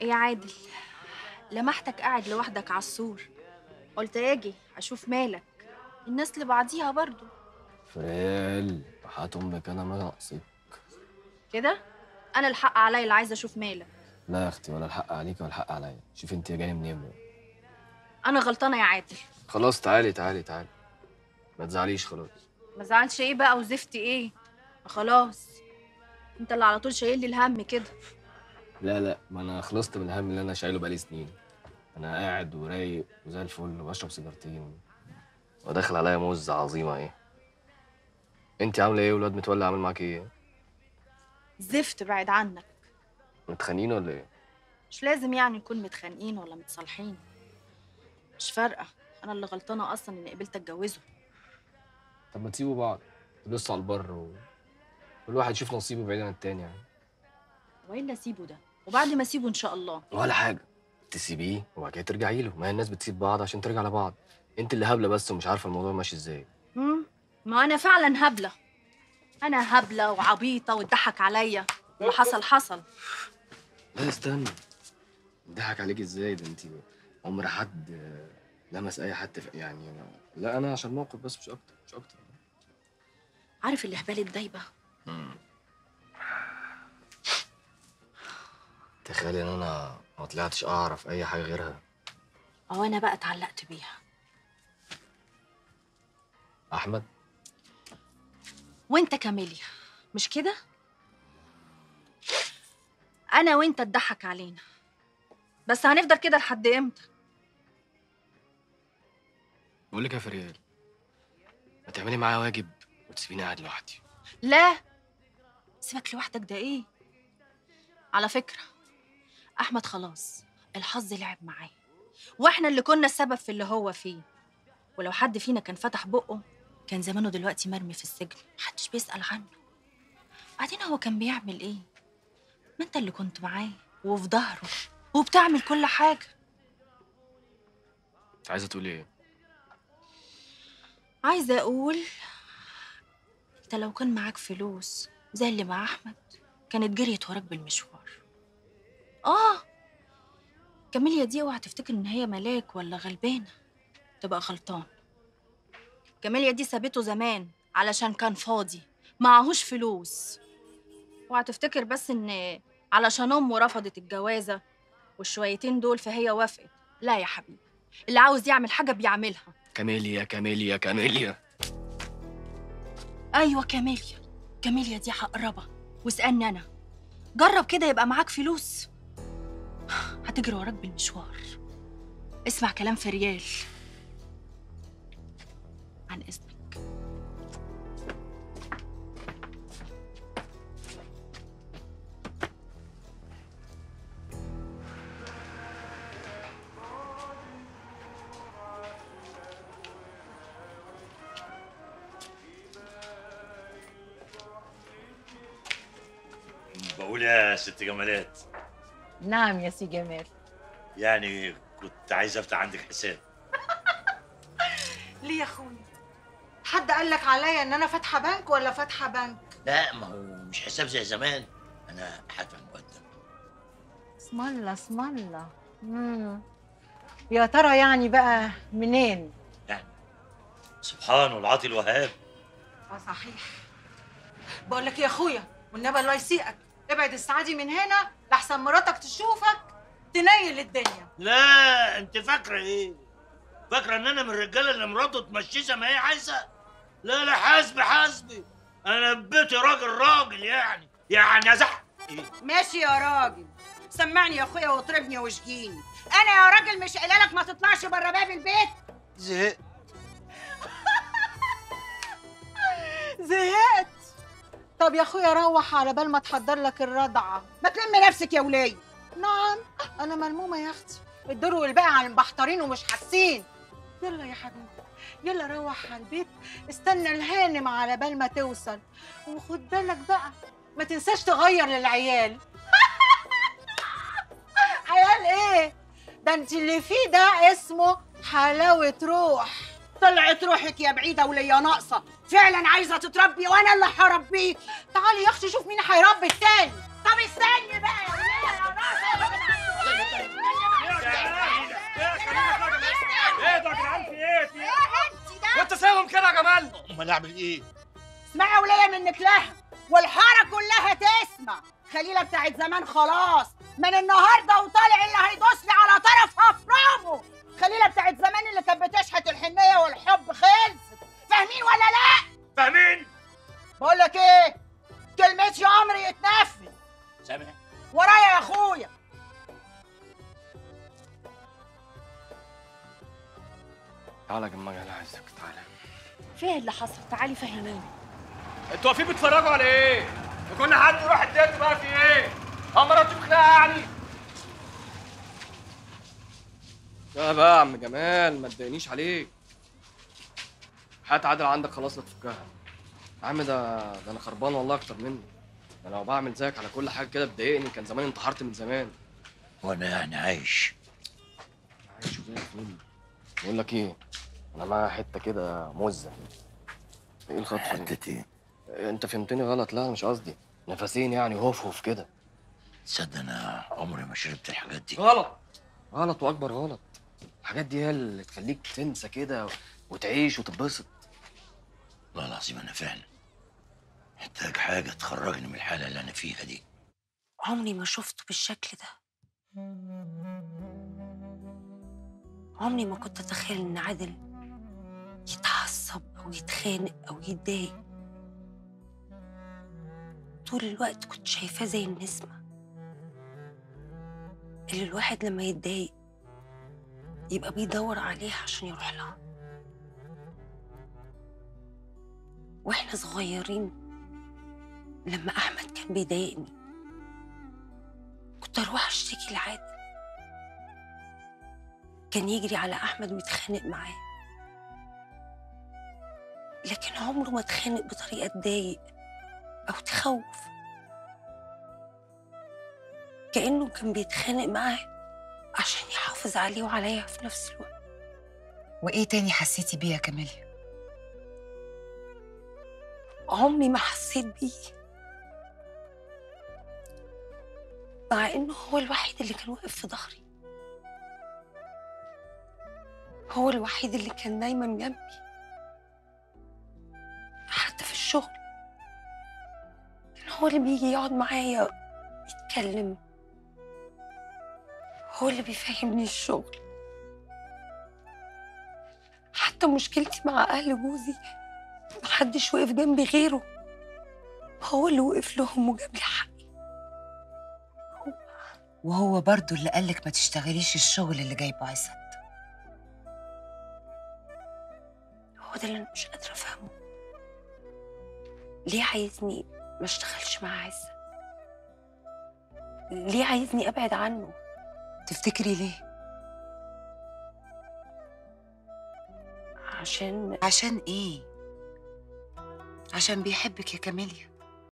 ايه يا عادل؟ لمحتك قاعد لوحدك على السور، قلت اجي اشوف مالك. الناس لبعضيها برضو فريال وحياة امك انا ما ناقصك. كده. انا الحق عليا اللي عايزه اشوف مالك. لا يا اختي، ولا الحق عليك ولا الحق عليا. شوف انت جايه منين بقى. انا غلطانه يا عادل. خلاص تعالي تعالي تعالي، ما تزعليش خلاص. ما زعلش ايه بقى وزفتي ايه؟ خلاص، انت اللي على طول شايل لي الهم كده. لا لا، ما انا خلصت من الهم اللي انا شايله بقالي سنين. انا قاعد ورايق وزي الفل وبشرب سيجارتين وداخل عليا موزة عظيمه. ايه انت عامله ايه؟ والواد متولي عامل معاك ايه؟ زفت بعد عنك. متخانقين ولا ايه؟ مش لازم يعني نكون متخانقين ولا متصالحين، مش فارقه. انا اللي غلطانه اصلا اني قبلت اتجوزه. طب ما تسيبوا بعض، تبصوا على البر كل واحد يشوف نصيبه بعيد عن التاني يعني. والا اسيبه ده، وبعد ما اسيبه ان شاء الله ولا حاجه، تسيبيه وبعد كده ترجعي له. ما هي الناس بتسيب بعض عشان ترجع لبعض. انت اللي هبله بس ومش عارفه الموضوع ماشي ازاي. ما انا فعلا هبله. انا هبله وعبيطه واتضحك عليا. اللي حصل حصل. لا استنى، ضحك عليك ازاي؟ ده انت عمر حد لمس اي حد يعني لا انا عشان موقف بس، مش اكتر مش اكتر. عارف الهبال الدايبه؟ تخيلي ان انا ما طلعتش اعرف اي حاجه غيرها. او انا بقى اتعلقت بيها. احمد وانت كاميليا، مش كده؟ انا وانت اتضحك علينا، بس هنفضل كده لحد امتى؟ بقول لك يا فريال، ما تعملي معايا واجب وتسيبيني قاعد لوحدي. لا، سيبك لوحدك ده ايه؟ على فكره، احمد خلاص الحظ لعب معاه، واحنا اللي كنا السبب في اللي هو فيه. ولو حد فينا كان فتح بقه كان زمانه دلوقتي مرمي في السجن، محدش بيسأل عنه. بعدين هو كان بيعمل ايه؟ ما انت اللي كنت معاه وفي ظهره وبتعمل كل حاجه. انت عايزه تقولي ايه؟ عايزه اقول، انت لو كان معاك فلوس زي اللي مع احمد كانت جريت وراك بالمشوار. كاميليا دي اوعى تفتكر ان هي ملاك ولا غلبانه، تبقى غلطان. كاميليا دي سابته زمان علشان كان فاضي معهوش فلوس. اوعى تفتكر بس ان علشان امه رفضت الجوازه والشويتين دول فهي وافقت. لا يا حبيبي، اللي عاوز يعمل حاجه بيعملها. كاميليا كاميليا كاميليا. ايوه كاميليا. كاميليا دي هقربها واسالني انا. جرب كده يبقى معاك فلوس، هتجري وراك بالمشوار. اسمع كلام فريال. عن اذنك. بقول يا ست جمالات، نعم يا سي جمال. يعني كنت عايز افتح عندك حساب. ليه يا اخويا؟ حد قال لك عليا ان انا فاتحه بنك ولا فاتحه بنك؟ لا، ما هو مش حساب زي زمان، انا هدفع مقدم. اسم الله اسم الله. يا ترى يعني بقى منين؟ يعني سبحان العاطي الوهاب. صحيح. بقول لك يا اخويا، والنبي الله يسيئك ابعد السعادي من هنا لحسن مراتك تشوفك تنيل الدنيا. لا، انت فاكره ايه؟ فاكره ان انا من الرجاله اللي مراته تمشي زي ما هي عايزه؟ لا لا، حاسبي حاسبي، انا بيتي راجل يعني ازح ايه؟ ماشي يا راجل، سمعني يا اخويا واطربني واشجيني. انا يا راجل مش قايله لك ما تطلعش بره باب البيت؟ زهقت. زهقت. طب يا اخويا روح على بال ما تحضر لك الرضعه. ما تلم نفسك يا وليه. نعم انا ملمومه يا اختي، الدور والباقي على المبحترين ومش حاسين. يلا يا حبيبي يلا روح على البيت، استنى الهانم على بال ما توصل، وخد بالك بقى ما تنساش تغير للعيال. عيال ايه ده؟ انت اللي فيه ده اسمه حلاوه روح. طلعت روحك يا بعيده وليا ناقصه، فعلا عايزه تتربي وانا اللي هربيك. تعالي يا اختي شوف مين هيربي التاني. طب استني بقى يا وليه يا ناقصه. يا جمال. امال اعمل ايه؟ اسمعي وليا منك لها، والحاره كلها تسمع. خليله بتاعت زمان خلاص، من النهارده وطالع اللي هيدوس لي على طرف هفرمه. خليله بتاعت زمان اللي كانت بتشحت الحنيه والحب خلصت. فاهمين ولا لا؟ فاهمين؟ بقول لك ايه، كلمتي امر يتنفذ. سامع؟ ورايا يا اخويا. تعالى يا جماعه انا عايزك تعالى. فيه اللي حصل؟ تعالي فهميني. انتوا واقفين بتتفرجوا على ايه؟ كنا حد يروح الديت بقى في ايه؟ مراتي خناقه يعني؟ لا بقى يا عم جمال ما تضايقنيش عليك. حياة عادل عندك خلاص لا تفكها. يا عم ده انا خربان والله اكتر منه. ده لو بعمل زيك على كل حاجه كده بتضايقني كان زمان انتحرت من زمان. وانا يعني عايش. عايش زي الفل. بقول لك ايه؟ انا معايا حته كده مزه. ايه الخطفه دي؟ حتة ايه؟ انت فهمتني غلط. لا مش قصدي نفسين يعني هوف كده. تصدق انا عمري ما شربت الحاجات دي. غلط غلط واكبر غلط. الحاجات دي هي اللي تخليك تنسى كده وتعيش وتتبسط. والله العظيم انا فعلا محتاج حاجة تخرجني من الحالة اللي انا فيها دي. عمري ما شفته بالشكل ده. عمري ما كنت اتخيل ان عادل يتعصب او يتخانق او يتضايق. طول الوقت كنت شايفاه زي النسمة اللي الواحد لما يتضايق يبقى بيدور عليها عشان يروح لها. واحنا صغيرين لما احمد كان بيضايقني كنت اروح اشتكي لعادل. كان يجري على احمد ويتخانق معاه، لكن عمره ما اتخانق بطريقه تضايق او تخوف. كانه كان بيتخانق معاه عشان يحافظ عليه وعليا في نفس الوقت. وايه تاني حسيتي بيه يا كاميليا؟ عمري ما حسيت بيه، مع انه هو الوحيد اللي كان واقف في ظهري. هو الوحيد اللي كان دايما جنبي، حتى في الشغل. كان هو اللي بيجي يقعد معايا يتكلم، هو اللي بيفهمني الشغل. حتى مشكلتي مع اهل جوزي محدش وقف جنبي غيره، هو اللي وقف لهم وجاب لي حقي. وهو برضو اللي قالك ما تشتغليش الشغل اللي جايبه عزت. هو ده اللي انا مش قادره افهمه. ليه عايزني ما اشتغلش مع عزت؟ ليه عايزني ابعد عنه؟ تفتكري ليه؟ عشان عشان ايه؟ عشان بيحبك يا كاميليا.